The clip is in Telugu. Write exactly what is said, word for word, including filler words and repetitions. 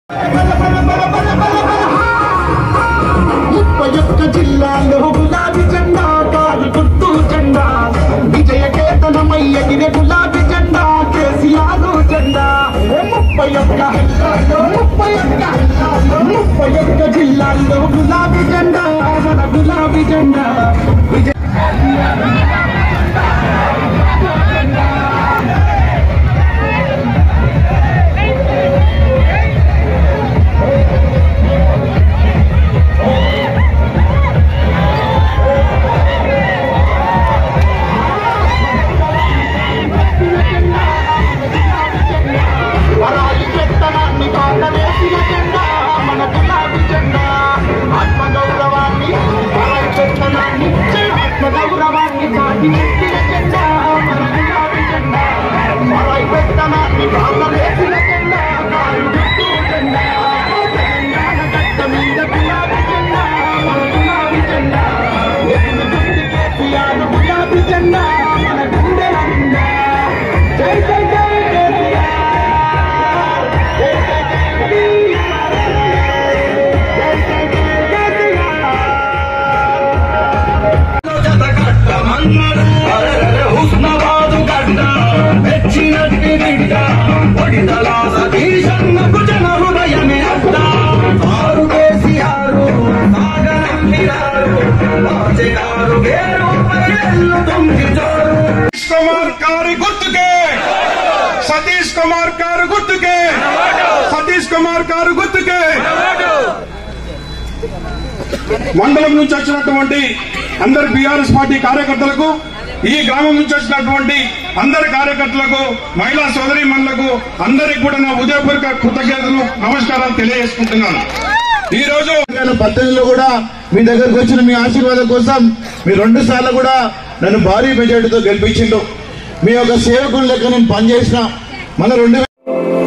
ముప్పై ఒక్క జిల్లాలో గులాబీ జెండా కారు గుర్తు జెండా విజయ కేతనమై ఎగిరే గులాబీ జెండా కేసీఆర్ జెండా ముప్పై ఒక్క ముప్పై ఒక్క ముప్పై ఒక్క జిల్లాల్లో గులాబీ జెండా మన గులాబీ జెండా విజయ कुमार कार गुर्तुके सतीश कुमार कार गुर्तुके सतीश कुमार कार गुर्तुके మండలం నుంచి వచ్చినటువంటి అందరి బీఆర్ఎస్ పార్టీ కార్యకర్తలకు ఈ గ్రామం నుంచి వచ్చినటువంటి అందరి కార్యకర్తలకు మహిళా సోదరీమణులకు అందరికి కూడా నా ఉదయపూర్వక కృతజ్ఞతలు నమస్కారాలు తెలియజేసుకుంటున్నాను। ఈ రోజు పద్దెనిమిదిలో కూడా మీ దగ్గరకు వచ్చిన మీ ఆశీర్వాదం కోసం మీ రెండు సార్లు కూడా నన్ను భారీ మెజార్టీతో గెలిపించిండు। మీ యొక్క సేవకుల లెక్క నేను పనిచేసిన మన రెండు